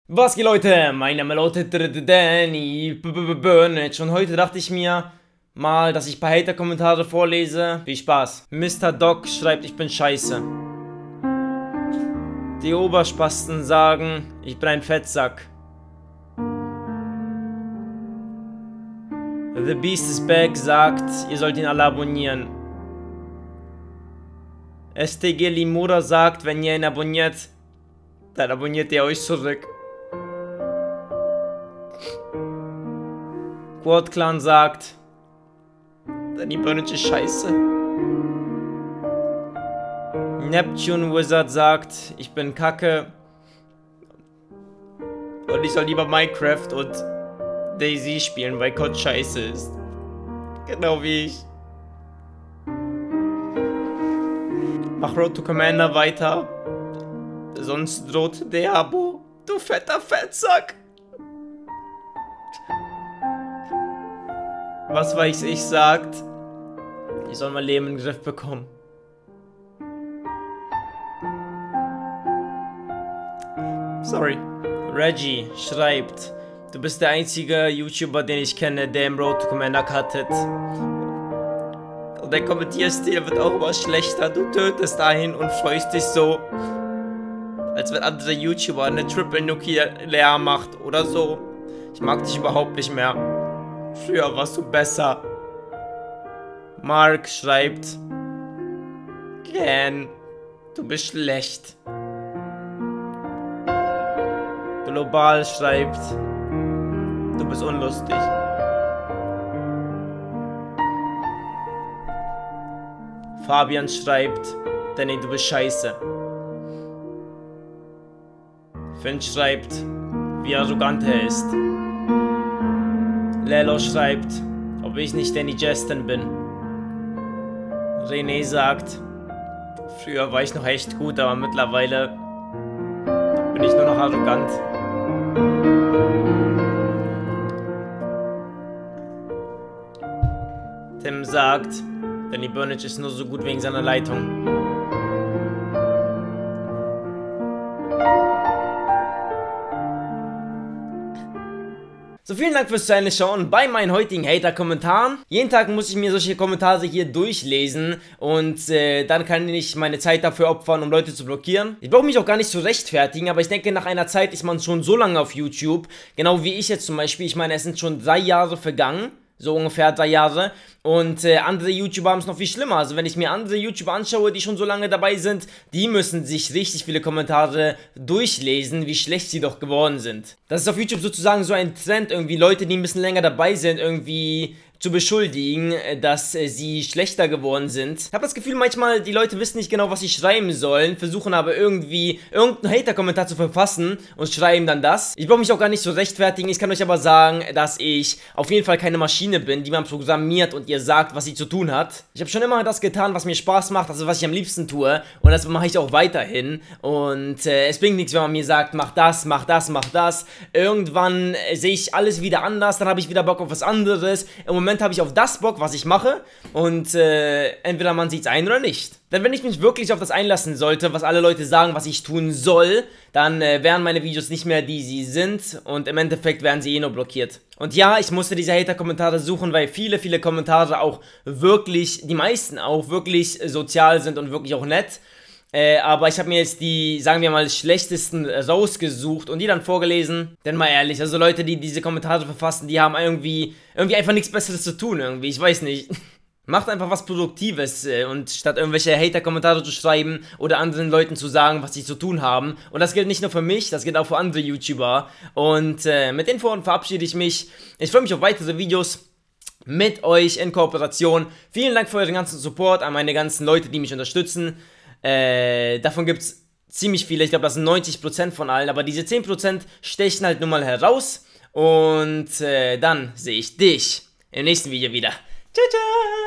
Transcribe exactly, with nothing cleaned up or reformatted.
Was geht, Leute? Mein Name lautet Danny Burnage und heute dachte ich mir mal, dass ich ein paar Hater-Kommentare vorlese. Viel Spaß. Mister Doc schreibt, ich bin scheiße. Die Oberspasten sagen, ich bin ein Fettsack. The Beast is Back sagt, ihr sollt ihn alle abonnieren. S T G Limura sagt, wenn ihr ihn abonniert, dann abonniert ihr euch zurück. Quad Clan sagt, Danny Burnage ist scheiße. Neptune Wizard sagt, ich bin kacke. Und ich soll lieber Minecraft und Daisy spielen, weil Gott scheiße ist. Genau wie ich. Mach Road to Commander weiter. Sonst droht der Abo. Du fetter Fettsack. Was weiß ich sagt, ich soll mein Leben in den Griff bekommen. Sorry. Reggie schreibt, du bist der einzige YouTuber, den ich kenne, der im Road to Commander cuttet. Und dein Kommentierstil wird auch immer schlechter. Du tötest einen und freust dich so, als wenn andere YouTuber eine Triple Nuke leer macht oder so. Ich mag dich überhaupt nicht mehr. Früher warst du besser. Mark schreibt, Gan, du bist schlecht. Global schreibt, du bist unlustig. Fabian schreibt, Danny, du bist scheiße. Finn schreibt, wie arrogant er ist. Lelo schreibt, ob ich nicht Danny Justin bin. René sagt, früher war ich noch echt gut, aber mittlerweile bin ich nur noch arrogant. Tim sagt, Danny Burnage ist nur so gut wegen seiner Leitung. So, vielen Dank fürs Zuschauen bei meinen heutigen Hater-Kommentaren. Jeden Tag muss ich mir solche Kommentare hier durchlesen und äh, dann kann ich meine Zeit dafür opfern, um Leute zu blockieren. Ich brauche mich auch gar nicht zu rechtfertigen, aber ich denke, nach einer Zeit ist man schon so lange auf YouTube, genau wie ich jetzt zum Beispiel. Ich meine, es sind schon drei Jahre vergangen. So ungefähr drei Jahre. Und äh, andere YouTuber haben es noch viel schlimmer. Also wenn ich mir andere YouTuber anschaue, die schon so lange dabei sind, die müssen sich richtig viele Kommentare durchlesen, wie schlecht sie doch geworden sind. Das ist auf YouTube sozusagen so ein Trend, irgendwie Leute, die ein bisschen länger dabei sind, irgendwie zu beschuldigen, dass äh, sie schlechter geworden sind. Ich habe das Gefühl, manchmal die Leute wissen nicht genau, was sie schreiben sollen, versuchen aber irgendwie irgendeinen Hater-Kommentar zu verfassen und schreiben dann das. Ich brauche mich auch gar nicht so rechtfertigen, ich kann euch aber sagen, dass ich auf jeden Fall keine Maschine bin, die man programmiert und ihr sagt, was sie zu tun hat. Ich habe schon immer das getan, was mir Spaß macht, also was ich am liebsten tue, und das mache ich auch weiterhin. Und äh, es bringt nichts, wenn man mir sagt, mach das, mach das, mach das. Irgendwann äh, sehe ich alles wieder anders, dann habe ich wieder Bock auf was anderes. Im Moment habe ich auf das Bock, was ich mache, und äh, entweder man sieht es ein oder nicht. Denn wenn ich mich wirklich auf das einlassen sollte, was alle Leute sagen, was ich tun soll, dann äh, wären meine Videos nicht mehr die sie sind und im Endeffekt werden sie eh nur blockiert. Und ja, ich musste diese Hater-Kommentare suchen, weil viele, viele Kommentare auch wirklich, die meisten auch wirklich sozial sind und wirklich auch nett. Äh, aber ich habe mir jetzt die, sagen wir mal, schlechtesten rausgesucht und die dann vorgelesen. Denn mal ehrlich, also Leute, die diese Kommentare verfassen, die haben irgendwie, irgendwie einfach nichts Besseres zu tun irgendwie, ich weiß nicht. Macht einfach was Produktives äh, und statt irgendwelche Hater-Kommentare zu schreiben oder anderen Leuten zu sagen, was sie zu tun haben. Und das gilt nicht nur für mich, das gilt auch für andere YouTuber. Und äh, mit den Worten verabschiede ich mich. Ich freue mich auf weitere Videos mit euch in Kooperation. Vielen Dank für euren ganzen Support an meine ganzen Leute, die mich unterstützen. Äh, davon gibt es ziemlich viele, ich glaube das sind neunzig Prozent von allen, aber diese zehn Prozent stechen halt nun mal heraus und äh, dann sehe ich dich im nächsten Video wieder. Ciao, ciao!